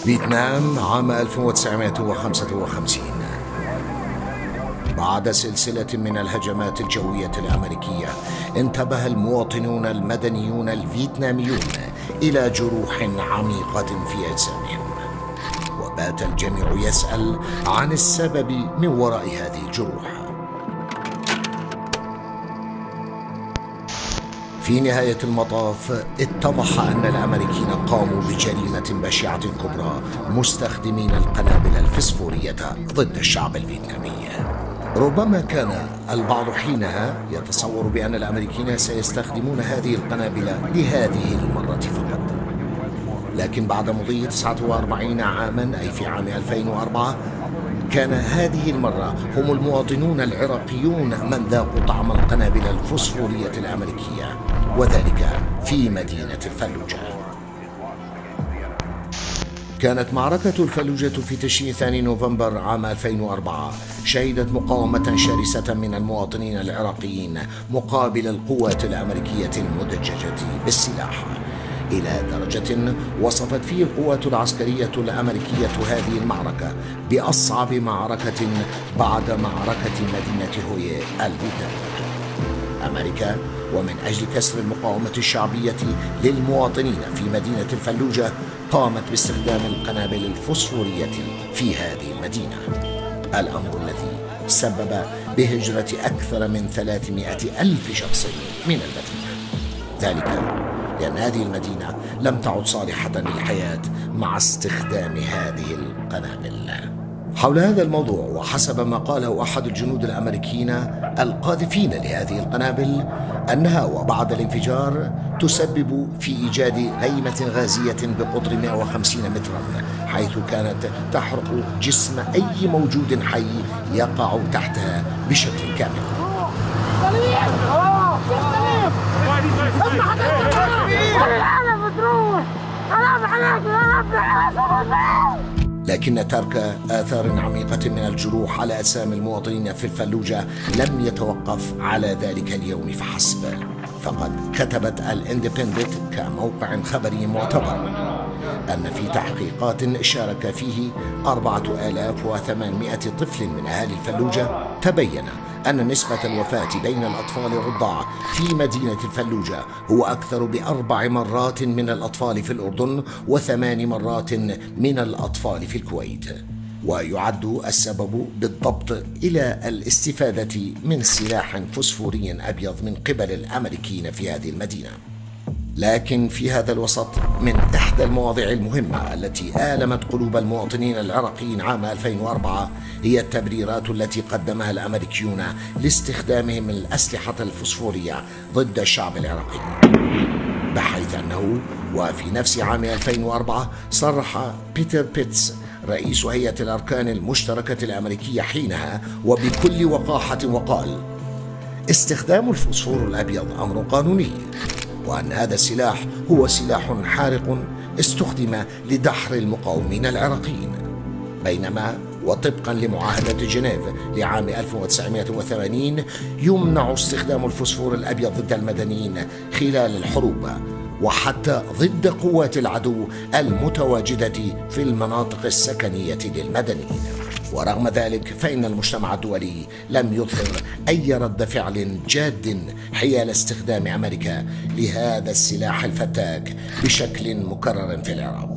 فيتنام عام 1955. بعد سلسلة من الهجمات الجوية الأمريكية انتبه المواطنون المدنيون الفيتناميون إلى جروح عميقة في أجسامهم، وبات الجميع يسأل عن السبب من وراء هذه الجروح. في نهاية المطاف اتضح أن الأمريكيين قاموا بجريمة بشعة كبرى مستخدمين القنابل الفسفورية ضد الشعب الفيتنامي. ربما كان البعض حينها يتصور بأن الأمريكيين سيستخدمون هذه القنابل لهذه المرة فقط، لكن بعد مضي 49 عاما أي في عام 2004 كان هذه المرة هم المواطنون العراقيون من ذاقوا طعم القنابل الفسفورية الأمريكية، وذلك في مدينة الفلوجة. كانت معركة الفلوجة في تشرين 2 نوفمبر عام 2004 شهدت مقاومة شرسة من المواطنين العراقيين مقابل القوات الأمريكية المدججة بالسلاح، إلى درجة وصفت فيه القوات العسكرية الأمريكية هذه المعركة بأصعب معركة بعد معركة مدينة هويه الفيتنامية. أمريكا ومن أجل كسر المقاومة الشعبية للمواطنين في مدينة الفلوجة قامت باستخدام القنابل الفسفورية في هذه المدينة، الأمر الذي سبب بهجرة أكثر من 300 ألف شخص من المدينة، ذلك لأن هذه المدينة لم تعد صالحة للحياة مع استخدام هذه القنابل. حول هذا الموضوع وحسب ما قاله أحد الجنود الأمريكيين القاذفين لهذه القنابل أنها وبعد الانفجار تسبب في إيجاد هيمة غازية بقطر 150 مترا، حيث كانت تحرق جسم أي موجود حي يقع تحتها بشكل كامل. لكن ترك آثار عميقة من الجروح على أجسام المواطنين في الفلوجة لم يتوقف على ذلك اليوم فحسب، فقد كتبت الاندبندنت كموقع خبري معتبر أن في تحقيقات شارك فيه 4800 طفل من أهالي الفلوجة تبين أن نسبة الوفاة بين الأطفال الرضع في مدينة الفلوجة هو أكثر ب4 مرات من الأطفال في الأردن و8 مرات من الأطفال في الكويت، ويعد السبب بالضبط إلى الاستفادة من سلاح فسفوري أبيض من قبل الأمريكيين في هذه المدينة. لكن في هذا الوسط من إحدى المواضيع المهمة التي آلمت قلوب المواطنين العراقيين عام 2004 هي التبريرات التي قدمها الأمريكيون لاستخدامهم الأسلحة الفسفورية ضد الشعب العراقي، بحيث أنه وفي نفس عام 2004 صرح بيتر بيتس رئيس هيئة الأركان المشتركة الأمريكية حينها وبكل وقاحة وقال: استخدام الفسفور الأبيض أمر قانوني، وأن هذا السلاح هو سلاح حارق استخدم لدحر المقاومين العراقيين، بينما وطبقا لمعاهدة جنيف لعام 1980 يمنع استخدام الفسفور الأبيض ضد المدنيين خلال الحروب وحتى ضد قوات العدو المتواجدة في المناطق السكنية للمدنيين. ورغم ذلك فإن المجتمع الدولي لم يظهر أي رد فعل جاد حيال استخدام أمريكا لهذا السلاح الفتاك بشكل مكرر في العراق.